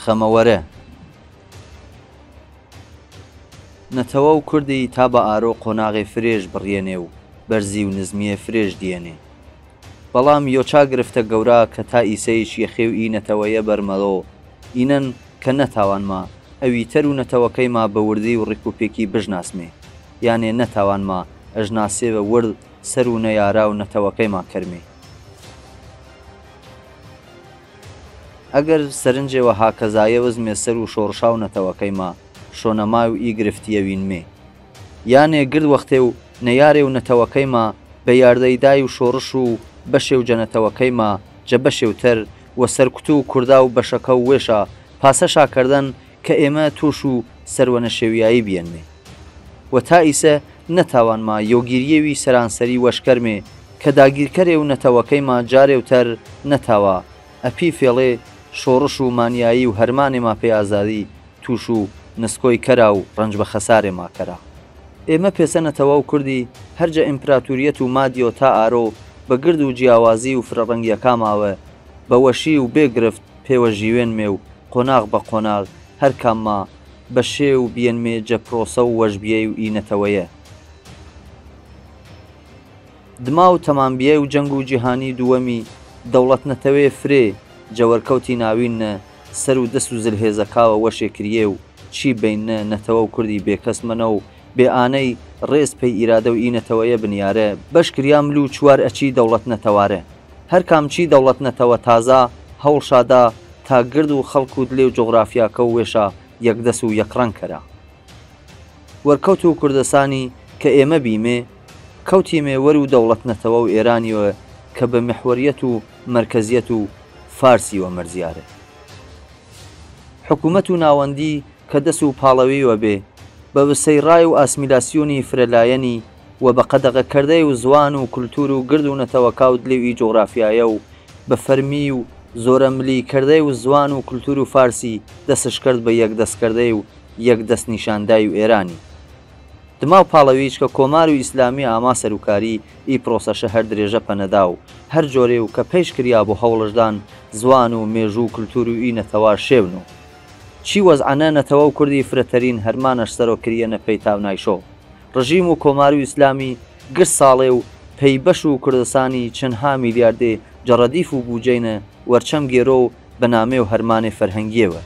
خەمەوەرە نەتەوە و کوردی تا بە ئارۆ قۆناغی فرێژ بڕیێنێ و بەرزی و نزمیە فرێژ دیێنێ بەڵام یۆچا گرفتە گەورە کە تا ئیسەیش یەخێ و ئینەتەوەیە بەرمەڵۆ ئینەن کە نەتاوانما ئەوی تەر و نەتەوەکەیما بە وردی و ڕێکوپێکی بژناسمێ یانێ نەتاوانما ئەژناسێوە ورد سەر و نەیارا و نەتەوەکەیما کەرمێ ئەگەر سەرنجێوە هاکەزایە وزمێ سەر و شۆڕشا و نەتەوەکەیما شۆنەمای و ئی گرفتیە وینمێ یانێ گرد وەختێ و نەیارێ و نەتەوەکەیما بە یاردەیدای و شۆڕش و بەشێ و جەنەتەوەکەیما جە بەشێوتەر وە سەرکوت و کووردا و بەشەکە و وێشە پاسە شاکردن کە ئێمە توش و سەروەنە شێویایی بیێنمێ وە تا ئیسە نەتاوانما یۆگیریەوی سەرانسەری وەشکەرمێ کە داگیرکەرێ و نەتەوەکەیما جارێوتەر نەتاوە ئەپی فێڵێ شۆڕش و مانیایی و هەرمانێما پێ ئازادی توش و نسکۆی کەرا و ڕنج بە خەسارێما کەرا ئێمە پێسەنەتەوە و کوردی هەرجە ئیمپراتوریەت و مادیۆ تا ئارۆ بە گرد و جیاوازی و فرەڕەنگیەکاماوە بە وەشی و بێگرفت پێوە ژیوێنمێ و قۆناغ بە قۆناغ هەر کامما بە شێ و بیێنمێ جە پرۆسە و وەژبیە و ئینەتەوەیە دما و تەمامبیە و جەنگ و جیهانی دووەمی دەوڵەت نەتەوێ فرێ جەوەرکەوتی ناوینە سەر و دەست و زلهێزەکاوە وەشێکریێ و چی بینە نەتەوە و کوردی بێکەسمەنە و بێئانەی ڕێز پێی ئیرادە و ئینەتەوەیە بنیارە بەش کریامل و چوار ئەچی دەوڵەت نەتەوارە هەر کامچی دەوڵەت نەتەوە تازا هەوڵشادا تا گرد و خەڵک و دلێ و جۆغرافیاکە و وێشە یەکدەس و یەکڕەنگ کەرا وەرکەوت و کوردستانی کە ئێمە بیمێ کەوتیمێ وەر و دەوڵەت نەتەوە و ئێرانیوە کە بە محوەریەت و مرکزیەت و فارسیوە مەرزیارە حکوومەت و ناوەندی کە دەست و پاڵەویوە بێ بە وسەی ڕای و ئاسمیلاسیۆنی فرەلایەنی و بە قەدەغەکردەی و زوان و کولتور و گرد و نەتەوەکا و دلێوی جۆغرافیایە و بە فەرمی و زۆرە ملی کردەی و زوان و کولتور و فارسی دەستش کرد بە یەکدەستکردەی و یەکدەست نیشاندای و ئێرانی دما و پاڵەویچ کە کۆمار و ئیسلامی ئاما سەرکاری ئی پرۆسەشە هەر درێژە پەنەدا و هەر جۆرێ و کە پێش کریا بۆ هەوڵشدان زوان و مێژوو و کولتور و ئی نەتەوا شێون و چی وەزعانە نەتەوە و کوردی فرەتەرین هەرمانەش سەرۆکریە نەپەی تاو نایشۆ ڕژیم و کۆمار و ئیسلامی گرت ساڵێ و پەی بەش و کوردستانی چەندها میلیاردێ جەڕەدیف و بوجەینە وەرچەم گێرۆ و بەنامێ و هەرمانێ فەرهەنگیەوە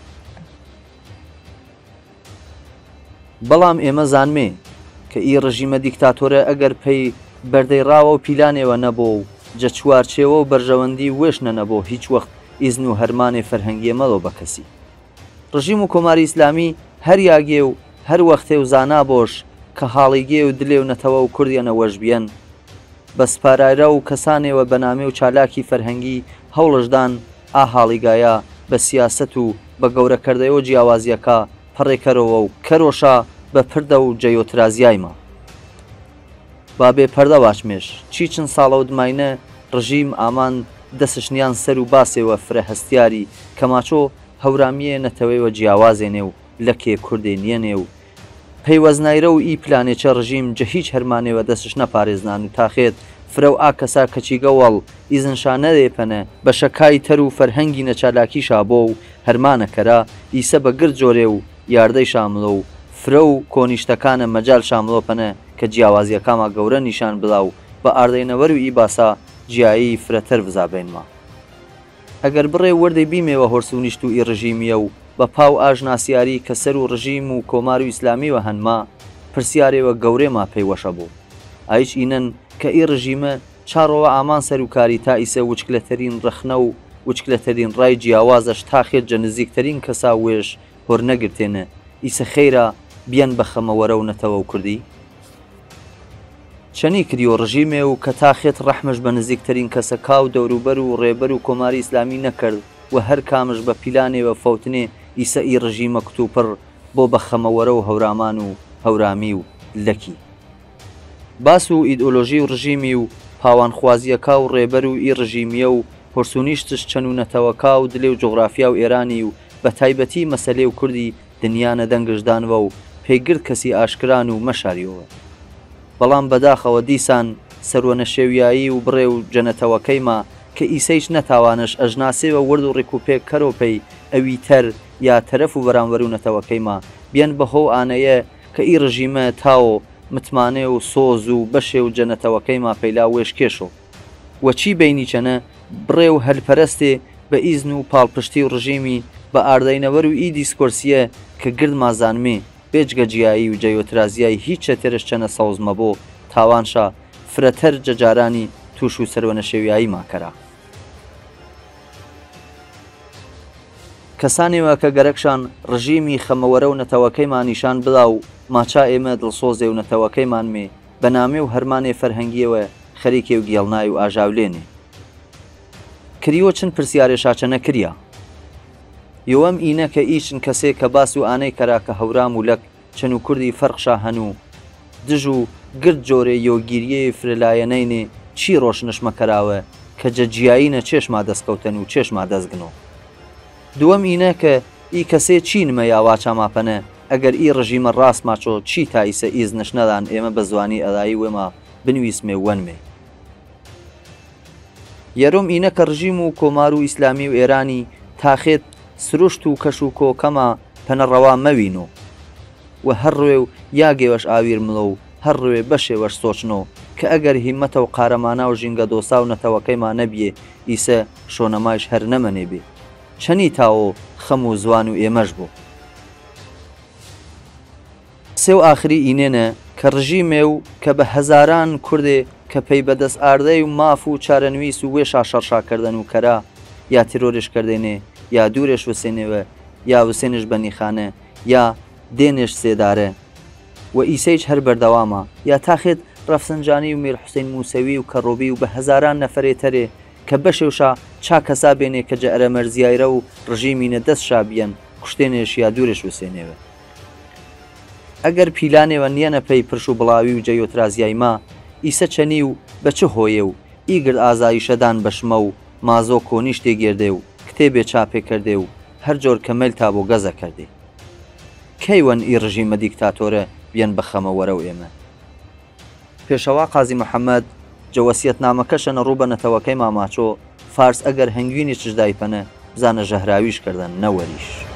بەڵام ئێمە زانمێ کە ئی ڕژیمە دیکتاتۆرە ئەگەر پێی بەردەیڕاوە و پیلانێوە نەبوو و جە چوارچێوە و بەرژەوەندی وێشنە نەبوو هیچ وەخت ئیزن و هەرمانێ فەرهەنگیە مەڵۆ بە کەسی ڕژیم و کۆماری ئیسلامی هەر یاگێ و هەر وەختێ و زانا بۆش کە حاڵیگێ و دلێ و نەتەوە و کوردیانە وەژبیەن بە سپارایرە و کەسانێوە بەنامێ و چالاکی فەرهەنگی هەوڵشدان ئا حاڵیگایە بە سیاست و بە گەورەکردەوە جیاوازیەکە پەڕێکەرەوە و کەرۆشا بە پردە و جەیۆترازیایمە با بێ پەردە واچمێش چی چەند ساڵە و دماینە ڕژیم ئامان دەسشنیان سەر و باسێوە فرە هەستیاری کەماچۆ هەورامیە نەتەوەیەوە جیاوازێنێ و لەکێ کوردێ نیەنێ و پەیوەزنایرە و ئی پلانێکە ڕژیم جە هیچ هەرمانێوە دەستش نەپارێزنان و تاخێت فرە و ئاکەسا کەچیگەوەڵ ئیزنشانە دێپەنە بە شەکای تەر و فەرهەنگی نەچالاکی شابۆ و هەرمانەکەرا ئیسە بە گرد جۆرێ و یاردەی شاملۆ و فرە و کۆنیشتەکانە مەجال شاملۆپەنە کە جیاوازیەکامە گەورە نیشان بڵاو بە ئاردەینەوەر و ئی باسا جیایی فرەتەر بزابێنمە ئەگەر بڕێ وەردەی بیمێوە هۆرس و نیشت و ئی ڕژیمیە و بە پاو ئاژناسیاری کە سەر و ڕژیم و کۆمار و ئیسلامیوە هەنما پرسیارێوە گەورێما پێیوەشە بوو ئایش ئینەن کە ئی ڕژیمە چاڕەوە ئامان سەرکاری تا ئیسە وچکلەتەرین ڕەخنە و وچکلەتەرین ڕای جیاوازەش تاخێت جە نزیکترین کەسا وێش هۆر نەگرتێنە ئیسە خەیرە بیان بە خەمەوەرە و نەتەوە و کوردی چەنی کریۆ ڕژیمێ و کە تاخێت ڕەحمش بە نزیکترین کەسەکا و دەوروبەر و ڕێبەر و کۆماری ئیسلامی نەکرد و هەر کامش بە پیلانێوە فەوتنێ ئیسە ئی ڕژیمە کتوپڕ بۆ بە خەمەوەرە و هەورامان و هەورامی و لەکی باس و ئیدئۆلۆژی و ڕژیمی و پاوانخوازیەکە و ڕێبەر و ئی ڕژیمیە و پرسونیشتش چەند و نەتەوەکا و دلێ و جۆغرافیا و ئێرانی و بە تایبەتی مەسەلێ و کوردی دنیانە دەنگشدانەوە و پێیگرت کەسی ئاشکران و مەشاریەوە بەڵام بەداخەوە دیسان سەروەنە شێویایی و بڕێ و جەنەتەوەکەیما کە ئیسەیش نەتاوانش ئەژناسێوە ورد و ڕێکوپێک کەرۆپەی ئەوی تەر یا تەرەف و بەرامبەر و نەتەوەکەیمە بیان بەهۆ ئانەیە کە ئی ڕژیمە تاوە متمانێ و سۆز و بەشێ و جەنەتەوەکەیما پەیلا وێشکێشۆ وەچی بینی چەنە بڕێ و هەلپەرستێ بە ئیزن و پاڵپشتی و ڕژیمی بە ئاردەینەوەر و ئی دیسکۆرسیە کە گرد مازانمێ بێجگە جیایی و جەیۆترازیای هیچ چەتێرش چەنە سەوزمە بۆ تاوانشا فرەتەر جەجارانی تووش و سەروەنەشێویایی ماکەرا کەسانێوە کە گەرەکشان ڕژیمی خەمەوەرە و نەتەوەکەیمان نیشان بدا و ماچا ئێمە دڵسۆزێ و نەتەوەکەیمان مێ بە نامێ و هەرمانێ فەرهەنگیەوە خەریکێ و گێڵنای و ئاژاولێنێ کریوە چەند پرسیارێشاچە نەکریا یۆوەم ئینە کە ئیچن کەسێک کە باس و ئانەی کەرا کە هەورام و لەک چەند و کوردی فەرقشا هەنوو دژ و گرد جۆرێ یۆگیریە فرلایەنەینێ چی ڕۆشنشمە کەراوە کە جەجیایینە چێشما دەستکەوتن و چێشما دەستگنۆ دووەم ئینە کە ئی کەسێ چینمە یا واچا ماپەنە ئەگەر ئی ڕژیمە ڕاست ماچۆ چی تایسە ئیزنش نەدان ئێمە بە زوانی ئەدایی وێمە بنویسمێ وەنمێ یەرۆم ئینە کە ڕژیم و کۆمار و ئیسلامی و ئێرانی تاخێت سروشت و کەش و کۆکەمە پەنەڕەوا مەوینۆ و هەر ڕوێ و یاگێوەش ئاویر مڵە و هەر ڕوێ بەشێوەش سۆچنۆ کە ئەگەر هیمەتە و قارەمانە و ژینگە دۆسا و نەتەوەکەیمان نەبیێ ئیسە شۆنەمایش هەر نەمەنێ بێ چەنی تاوە خەم و زوان و ئێمەش بوو سێ و ئاخری ئینێنە کە ڕژیمێ و کە بە هەزاران کوردێ کە پەی بەدەست ئاردەی و ماف و چارەنویس و وێشا شەڕشاکردن و کەرا یا تیرۆریشکردێنێ یا دوورێش وسێنێوە یا وسێنش بەنیخانە یا دێنێش سێدارە و ئیسەیج هەر بەردەوامە یا تاخێت ڕەفسنجانی و میر حوسێن موسەوی و کەڕۆبی و بە هەزاران نەفرێتەرێ کە بەشێوشا چاکەسا بێنێ کە جەئرە مەرزیایرە و ڕژیمینە دەستشا بیەن کوشتێنێش یا دوورێش وسێنێوە ئەگەر پیلانێوە نیەنە پێی پرش و بڵاوی و جەیۆترازیایما ئیسە چەنی و بە چه هۆیە و ئیگر ئازایشەدان بەشمە و مازۆ کۆنی شتێ گێردێ و کتێبێ چاپێ کردێ و هەر جۆر کەمەل تا بۆ گەزە کردێ کەیوەن ئی ڕژیمە دیکتاتۆرە بیان بەخەمەوەرە و ئێمە پێشەوا قازی محەممەد جەوەسیەتنامەکەشە نەڕوو بە نەتەوەکەی ماماچۆ فارس ئەگەر هەنگوینی چشدای پەنە بزانە ژەهراویش کردن نەوەریش